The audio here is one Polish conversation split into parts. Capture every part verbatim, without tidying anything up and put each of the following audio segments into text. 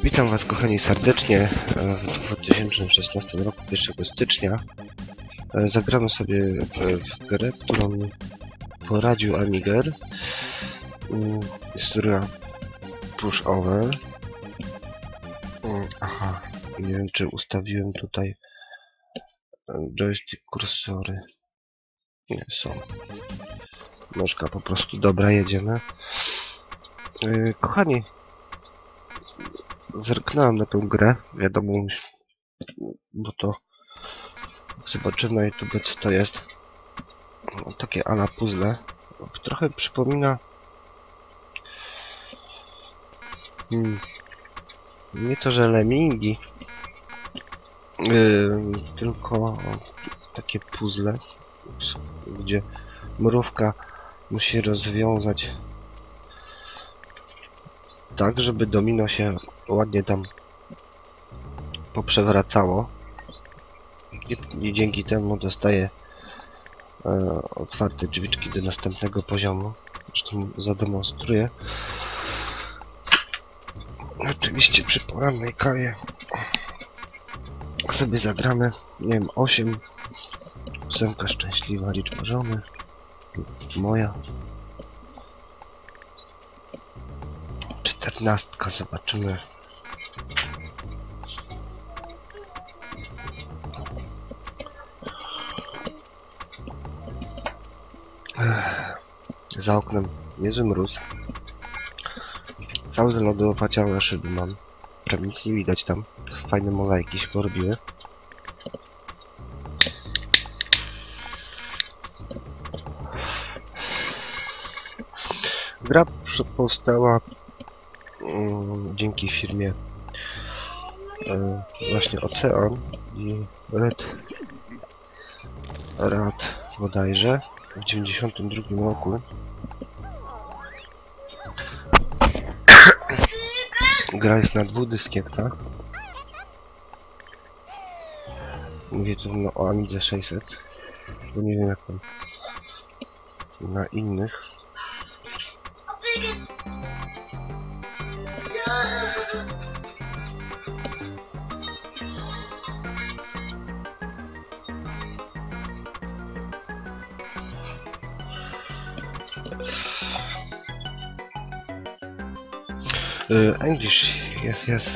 Witam Was, kochani, serdecznie w dwa tysiące szesnastym roku, pierwszego stycznia. Zagramy sobie w grę, którą mi poradził Amiger. Jest gra Push Over. Aha, nie wiem, czy ustawiłem tutaj joystick, kursory. Nie są. Nóżka po prostu. Dobra, jedziemy. Kochani, zerknąłem na tę grę, wiadomo, bo to zobaczymy na YouTube, co to jest. No, takie ala puzzle. Trochę przypomina hmm, nie to, że Lemmingi, yy, tylko takie puzzle, gdzie mrówka musi rozwiązać tak, żeby domino się ładnie tam poprzewracało i, i dzięki temu dostaje e, otwarte drzwiczki do następnego poziomu. Zresztą zademonstruję. Oczywiście przy porannej kawie sobie zagramy, nie wiem, osiem. Ósemka szczęśliwa liczba żony. Moja. Czternastka, zobaczymy. Ech, za oknem niezły mróz. Cały z lodu opaciałe szyby mam. Prawie nic nie widać tam. Fajne mozaiki się porobiły. Gra powstała um, dzięki firmie um, właśnie Ocean i Red Rad bodajże w dziewięćdziesiątym drugim roku. Gra jest na dwóch dyskietkach. Mówię tu no, o Amidze sześćset, bo nie wiem jak tam na innych. Uh, English, yes, yes.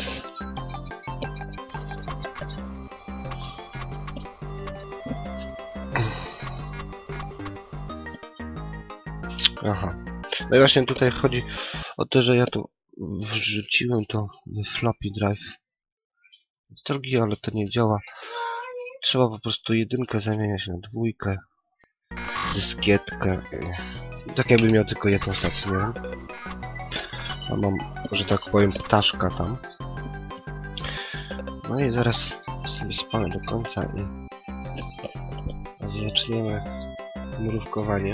Aha. No i właśnie tutaj chodzi o to, że ja tu wrzuciłem to w floppy drive. Drogi, ale to nie działa. Trzeba po prostu jedynkę zamieniać na dwójkę. Dyskietkę. Tak jakbym miał tylko jedną stację, nie wiem. A mam, że tak powiem, ptaszka tam. No i zaraz sobie spalę do końca i zaczniemy mrówkowanie.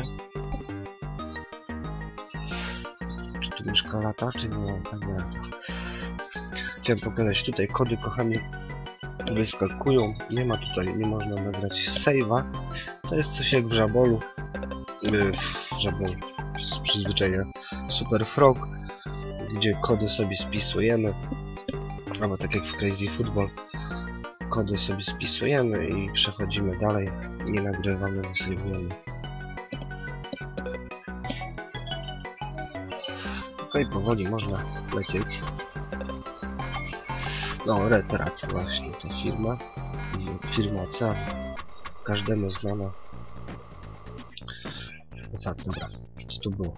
Czy tu myszka lata, czy nie mam tak nie lata. Chciałem pokazać tutaj kody, kochani, wyskakują. Nie ma tutaj, nie można nagrać save'a. To jest coś jak w Żabolu. Yy, w Żabolu, z przyzwyczajenia. Super Frog, gdzie kody sobie spisujemy, albo tak jak w Crazy Football, kody sobie spisujemy i przechodzimy dalej, nie nagrywamy, wysejwujemy. Okej, powoli można lecieć. No, Red Rat właśnie, to firma, firma Ocean, każdemu znana. No tak, dobra, co tu było?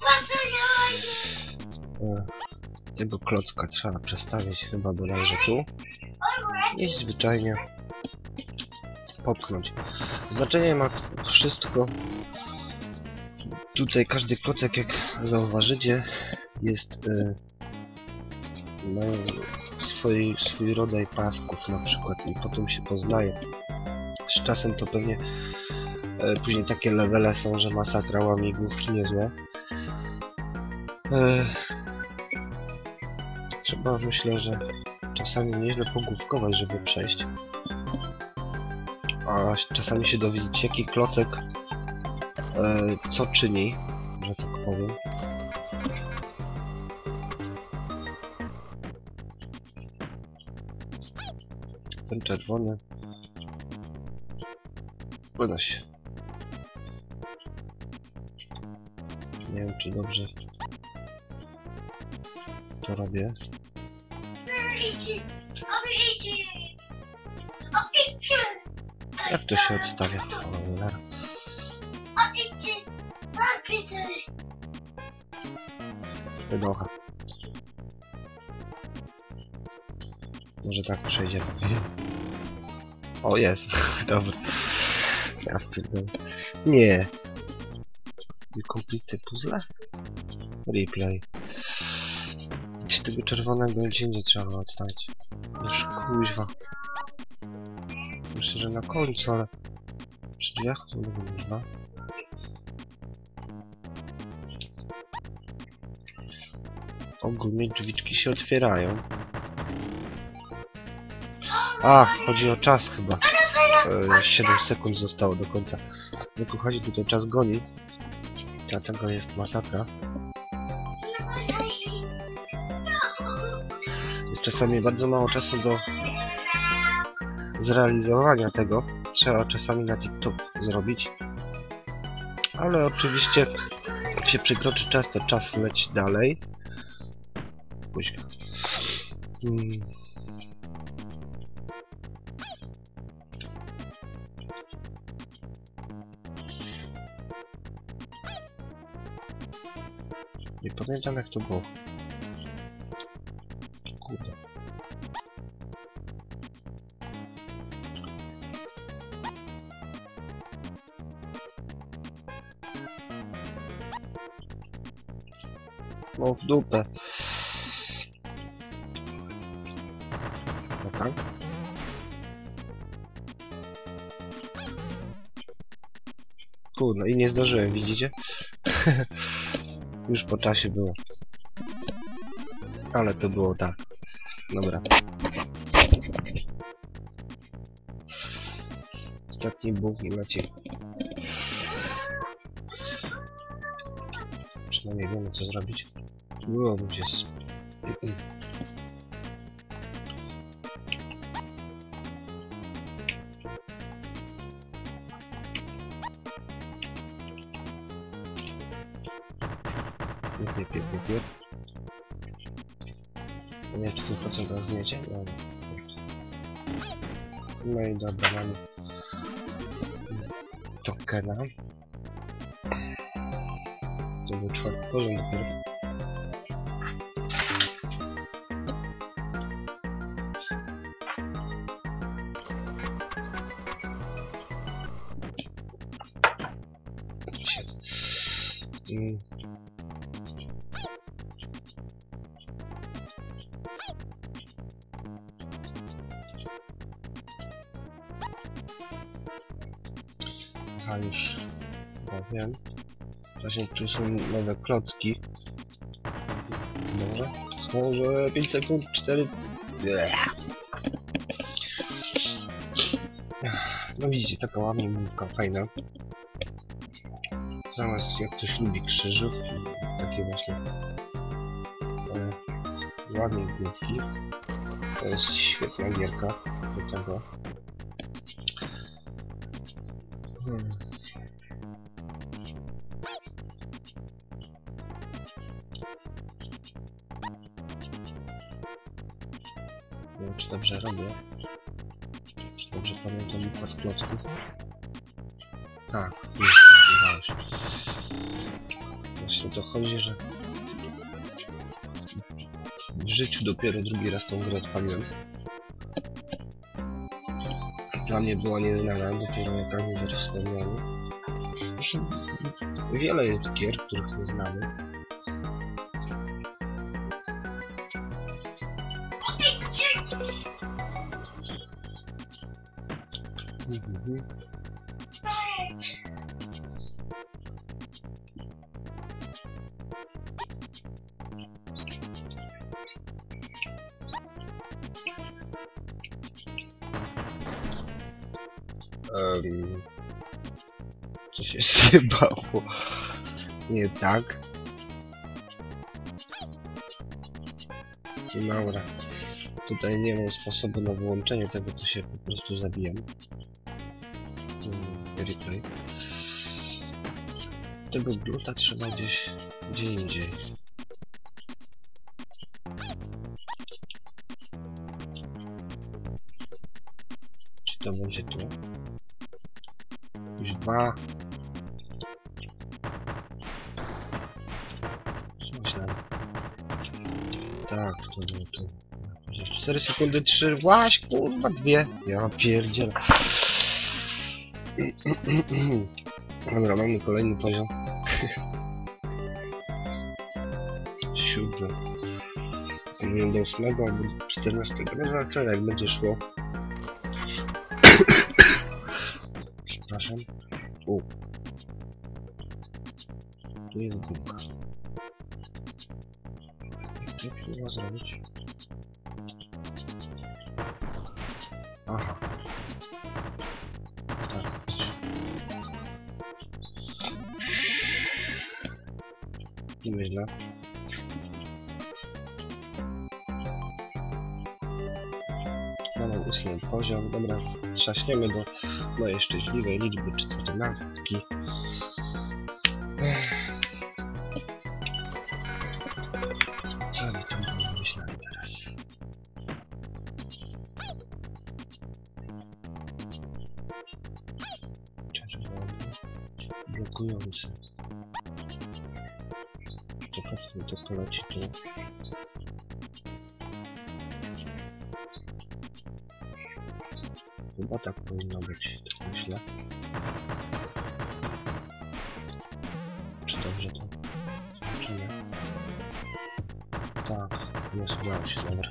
E Tego klocka trzeba przestawić chyba bodajże tu i zwyczajnie popchnąć. Znaczenie ma wszystko. Tutaj każdy klocek, jak zauważycie, jest yy, ma swój, swój rodzaj pasków na przykład i potem się poznaje. Z czasem to pewnie yy, później takie levele są, że masakra, łamigłówki niezłe. Yy, Trzeba, myślę, że czasami nieźle pogłówkować, żeby przejść. A czasami się dowiedzieć, jaki klocek e, co czyni, że tak powiem. ten czerwony. Uda się. Nie wiem, czy dobrze to robię. Jak to się odstawia? Cholera. Wydocha. Może tak przejdziemy. O, jest. Dobra. Ja stwierdzam. Nie. Complete puzzle? Replay. Gdzieś tego czerwonego gdzie indziej trzeba odstawić. Już kuźwa. Myślę, że na końcu, ale przy drzwiach to nie można. Ogólnie drzwiczki się otwierają. A, chodzi o czas chyba. E, siedem sekund zostało do końca. No kochani, tutaj czas goni. Dlatego jest masakra. Jest czasami bardzo mało czasu do zrealizowania tego. Trzeba czasami na TikTok zrobić. Ale oczywiście, jak się przekroczy czas, to czas leci dalej. Później. Hmm. Nie pamiętam, jak to było. Kurde. No w dupę. No tak? Kurde, i nie zdążyłem, widzicie? Już po czasie było. Ale to było tak. Dobra. Ostatni bóg i macie. Przynajmniej wiemy, co zrobić. Byłoby się z... Piep, piep, piep, piep. Nie wiem, czy to jest po co to zdjęcie? No, no i dobra, mamy tokena. To był czwarty poziom dopiero. Mm. Aha, już ja wiem. Właśnie tu są nowe klocki. Dobrze? Zdążę pięć sekund, cztery... No widzicie, taka ładna mówka, fajna. Zamiast jak ktoś lubi krzyżówki, takie właśnie e, ładne główki. To jest świetna gierka do tego. Hmm. Nie wiem, czy dobrze robię. Czy dobrze pamiętam układ klocków. Tak, już, udało się. Właśnie o to chodzi, że w życiu dopiero drugi raz tą grę odpaliłem. Dla mnie była nieznana, dopiero jak ani zarysowałem. Zresztą wiele jest gier, których nie znamy. Mhm. Um, co się zjebało? Nie tak. Dobra. Tutaj nie mam sposobu na wyłączenie tego, to się po prostu zabijam. Hmm, replay. Tego gluta trzeba gdzieś gdzie indziej. Czy to będzie tu? Dwa. Myślałem. Tak, to było tu. cztery sekundy, trzy, właś, kurwa, dwie. Ja pierdzielę. Dobra, mamy kolejny poziom. Siódmy. Powinien do ósmego albo czternastego. No zobaczymy, jak będzie szło. Przepraszam. U. Tu jest gumka. Co tu trzeba zrobić? Aha. Tak. Nieźle. Mamy ósmy poziom. Dobra, trzaśniemy do mojej szczęśliwej liczby czternastki. Co mi tam wymyślali teraz? Czerwony, blokujący. To patrzmy, to poleci tu. Chyba tak powinno być, tak myślę. Czy dobrze to zobaczymy? Tak, nie udało się, dobra.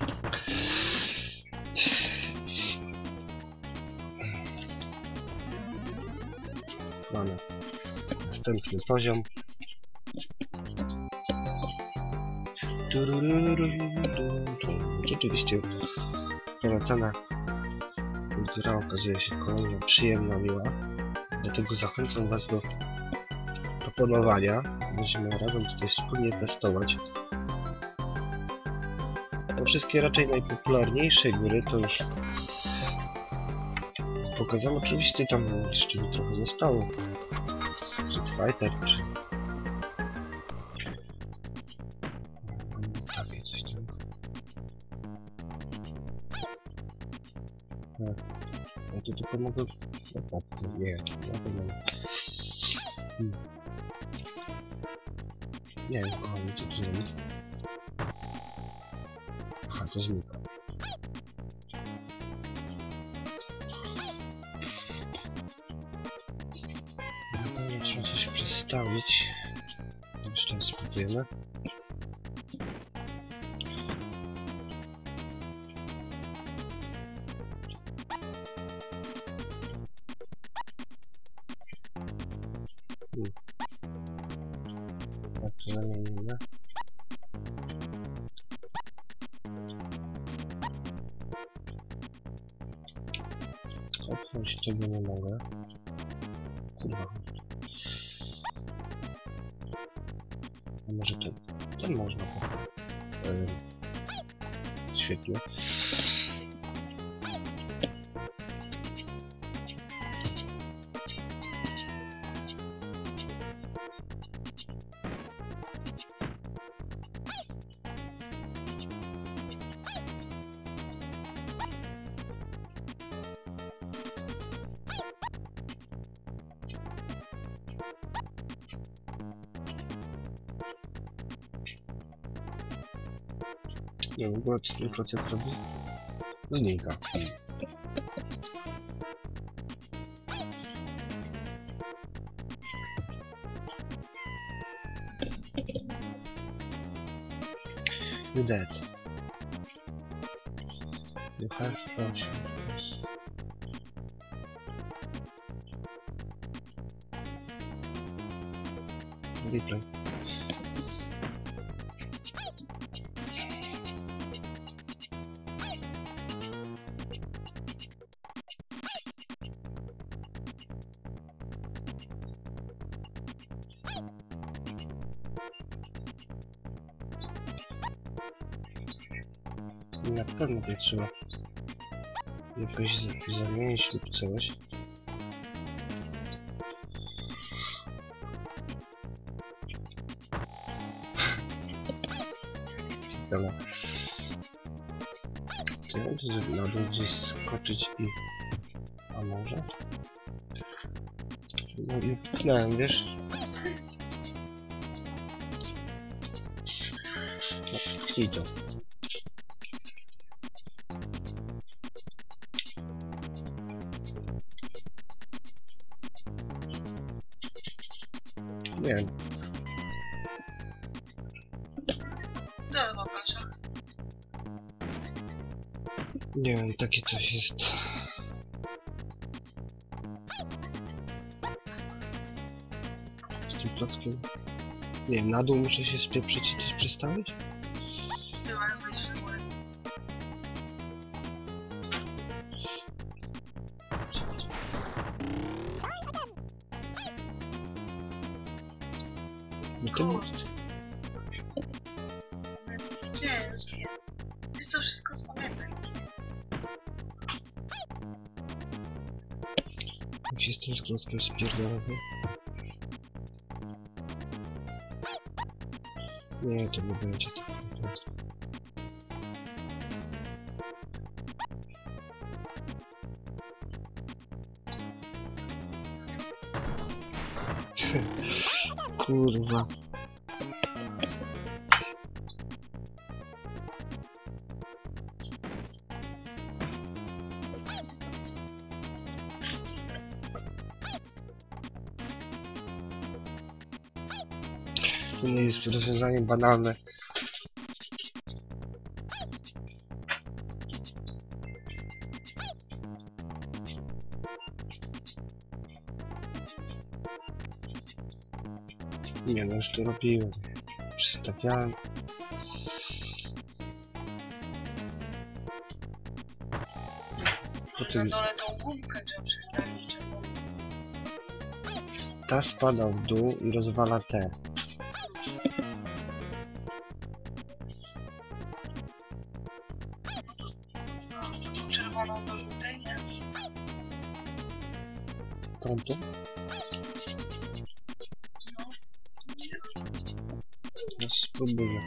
Mamy następny poziom. Rzeczywiście polecana gra okazuje się kolejna przyjemna, miła. Dlatego zachęcam Was do proponowania. Będziemy razem tutaj wspólnie testować. No, wszystkie raczej najpopularniejsze gry to już pokazano. Oczywiście tam jeszcze mi trochę zostało. Street Fighter czy takie coś tam. Ja tu tylko mogę... Nie, na pewno nie. Hmm. Nie wiem, kochani, co tu zrobić. Aha, to znika. Na pewno trzeba coś przestawić. Jeszcze raz spróbujemy. Hmm. Tak to zamienimy. Opchnąć tego nie mogę. Kurwa. A może to... to można. Yy. Świetnie. Nie, w ogóle ten procent robi znika. You dead. You have potion. Replay. Na pewno to trzeba jakoś z- zamienić lub coś. Ale co ja mam tu zrobić? Na dół gdzieś skoczyć i... A może? No i pchnąłem, wiesz? No, pchnij to. Nie wiem. No, popatrz. Nie wiem, takie coś jest. Z tym klockiem. Nie wiem, na dół muszę się spieprzyć i coś przestawić? Była jakaś w górę. No to... Kurczę. Nie, nie. Jest to wszystko spamiętaj. Jak się z tym klockiem spierdolę. Nie, to nie będzie tak naprawdę. Kurwa. To nie jest rozwiązanie banalne. Nie no, już to robiłem. Przestawiałem. Na Potem dole tą gumkę trzeba przestawić. Czemu? ta spada w dół i rozwala te. Tą czerwoną do żółtej, nie? Tamto? No. No spróbuję.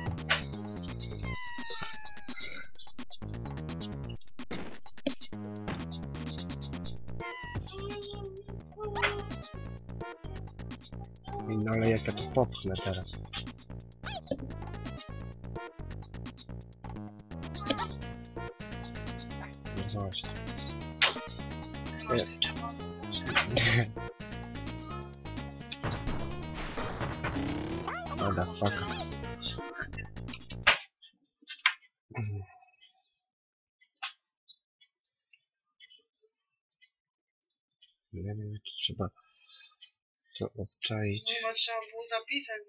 No ale jak ja to popchnę teraz? No właśnie. Masz tę czerwoną. Motherfucker. Nie wiem, tu trzeba to obczaić. Chyba trzeba było zapisać.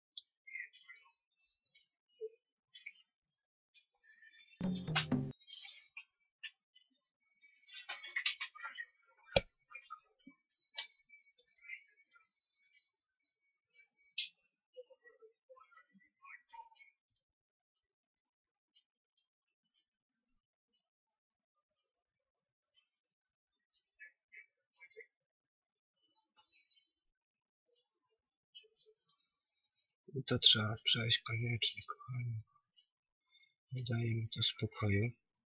I to trzeba przejść koniecznie, kochani. Nie daje mi to spokoju.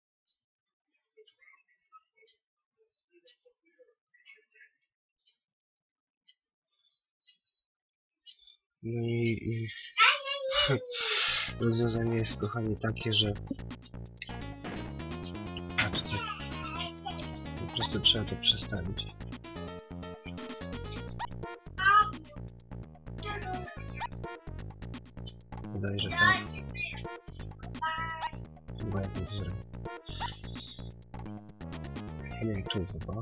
No i, i rozwiązanie jest, kochani, takie, że patrzcie, po prostu trzeba to przestawić. Wydaje, że tak. Chyba jak to zrobię. A nie, tu chyba.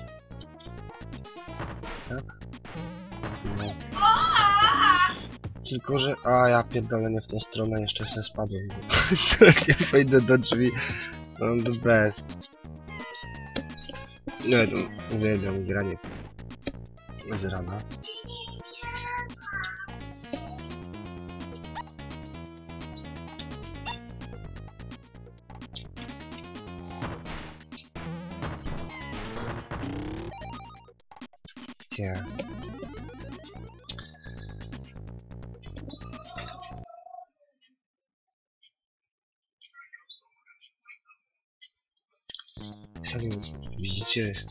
Tak? No. Tylko, że... A, ja pierdolę, nie w tą stronę, jeszcze se spadłem. Nie wejdę do drzwi. No, to bez. Nie, to uwielbiam granie z rana. takie. Sami widzicie, jest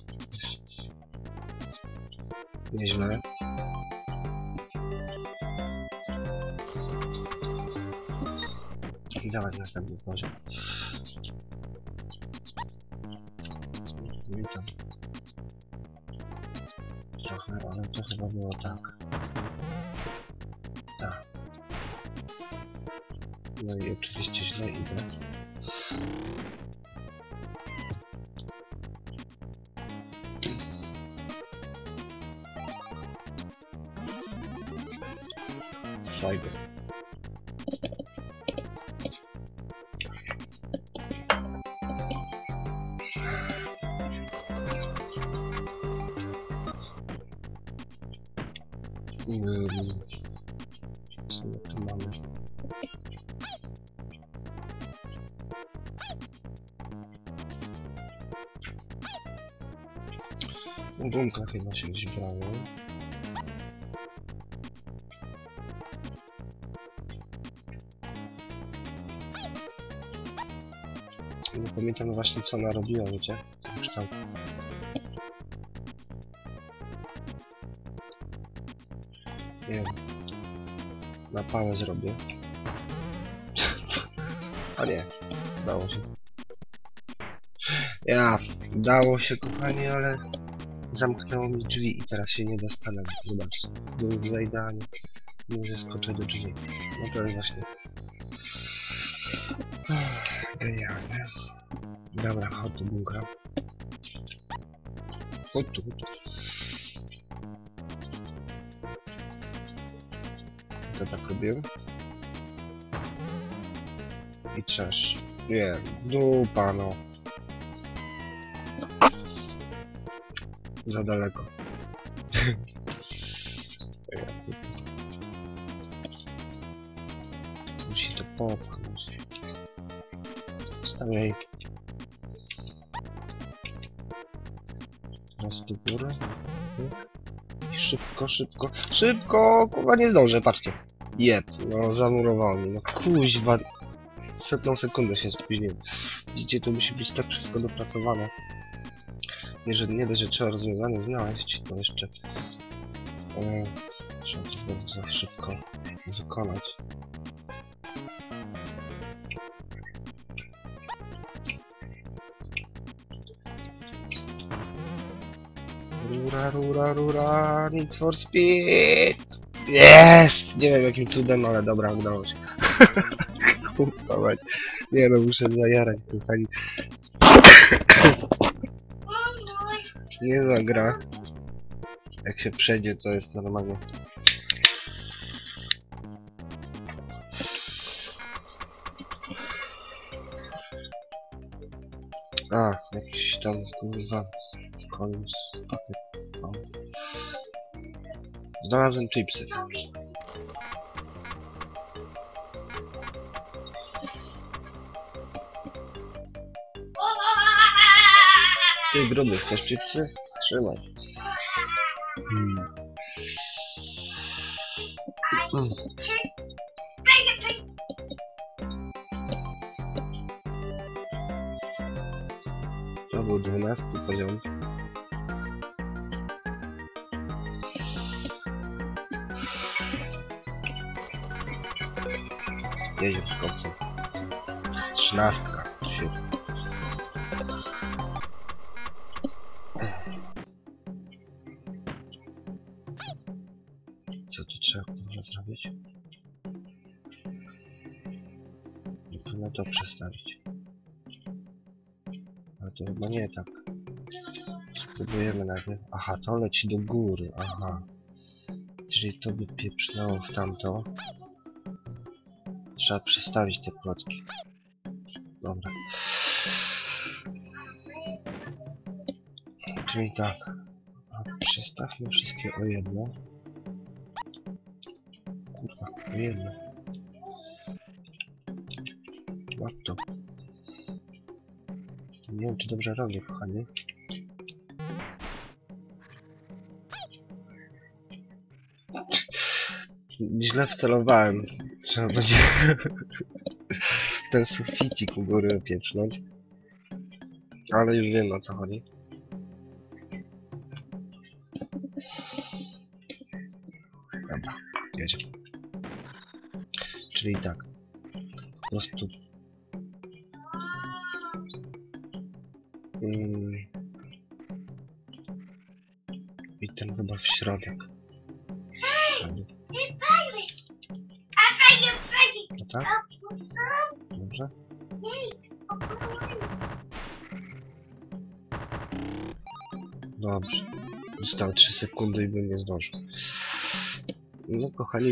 nieźle. I dawać następny poziom. Witam. Trochę, ale to chyba było tak. Tak. No i oczywiście źle idę. Saigo. Um, co my tu mamy? Dumka chyba się gdzieś brało. Nie pamiętam właśnie co ona robiła, wiecie? Ten kształt. Nie wiem. Na pałę zrobię. A nie. Udało się. Ja. Udało się, kochani, ale zamknęło mi drzwi i teraz się nie dostanę. Zobaczcie. Dół zejdę, a nie, nie zeskoczę do drzwi. No to jest właśnie genialne. Dobra, chodź do bunkra. Chodź tu, chodź tu. To tak robię. I trzesz. Nie, dupa no. Za daleko. Musi to popchnąć. Stawiaj. Raz do góry. I szybko, szybko. Szybko! Kurwa nie zdążę, patrzcie. Jeb, no zamurowało mi. No kuźwa. Setną sekundę się spóźniłem. Widzicie, to musi być tak wszystko dopracowane. Nie, że nie dość, że trzeba rozwiązanie znaleźć, to jeszcze e, trzeba to bardzo szybko wykonać. Rura, rura, rura, Need for Speed! Jest! Nie wiem jakim cudem, ale dobra, udało się. Kurwa, nie no, muszę zajarać, kochani. Nie zagra. Jak się przejdzie, to jest normalnie. A, jakiś tam kurwa koniec. O. Znalazłem chipsy. Ty gruby, chcesz chipsy? Trzymaj. Hmm. Hmm. To był dwunasty poziom. Jedziemy z kopcem. Trzynastka. Świetnie. Co tu trzeba kurwa zrobić? Na to przestawić. Ale to chyba nie tak. Spróbujemy najpierw. Aha, to leci do góry. Aha. Czyli to by pieprznęło w tamto. Trzeba przestawić te klocki. Dobra. Czyli tak. Przestawmy wszystkie o jedno. Kurwa, o jedno. Jak to? Nie wiem, czy dobrze robię, kochani. źle wcelowałem. Trzeba będzie ten suficik u góry opieprznąć. Ale już wiem, o co chodzi. Dobra, jedziemy. Czyli tak. Po prostu... Mm. I ten chyba w środek. No tak? Dobrze? Dobrze. Zostały trzy sekundy i bym nie zdążył. No kochani,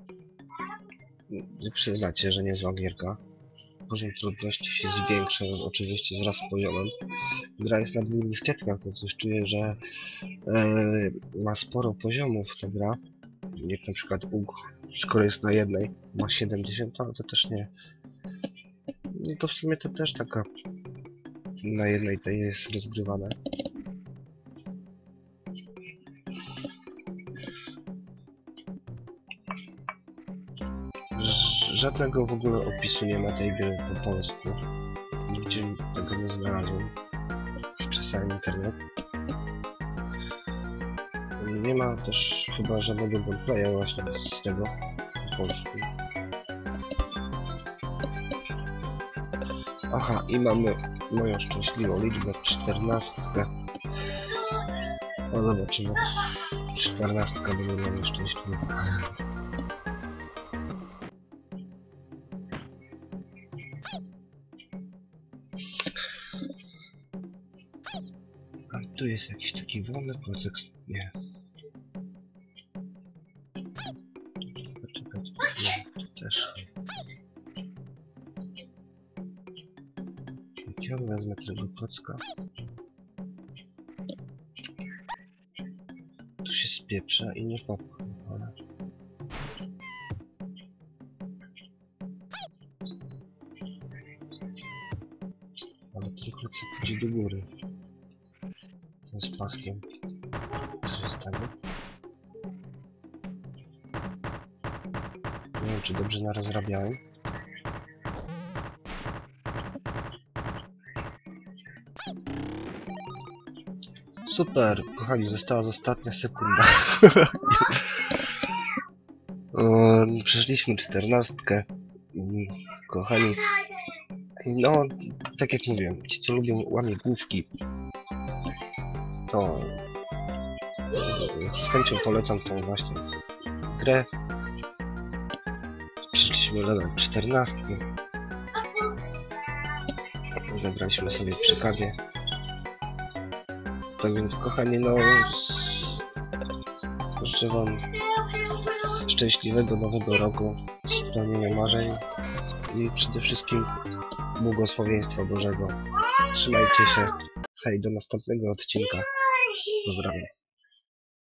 przyznacie, że niezła gierka. Poziom trudności się zwiększa oczywiście wraz z poziomem. Gra jest na dwóch dyskietkach, to coś czuję, że e, ma sporo poziomów ta gra. Jak na przykład U G, skoro jest na jednej, ma siedemdziesiąt, ale to też nie. No to w sumie to też taka na jednej tej jest rozgrywane. Żadnego w ogóle opisu nie ma tej gry po polsku. Nigdzie tego nie znalazłem. Wczesałem internet. Nie ma też chyba żadnego gameplaya właśnie z tego po polsku. Aha, i mamy moją szczęśliwą liczbę czternastkę. No zobaczymy. czternastka będzie moją szczęśliwą. A tu jest jakiś taki wolny procek. Nie. Poczekać. Nie, tu też nie. Jak ja wezmę tego klocka, tu się spieprza i nie popchnie, ale... ale ten klocek pójdzie do góry. Ten z paskiem. Co się stanie? Nie wiem, czy dobrze narozrabiałem. Super, kochani, została ostatnia sekunda. o, przeszliśmy czternastkę. Kochani, no, tak jak mówiłem, ci co lubią łamigłówki, to z chęcią polecam tą właśnie grę. Przeszliśmy level czternastkę. Zagraliśmy sobie przy kawie. Tak więc kochani, no życzę wam szczęśliwego nowego roku, spełnienia marzeń i przede wszystkim błogosławieństwa Bożego. Trzymajcie się. Hej, do następnego odcinka. Pozdrawiam.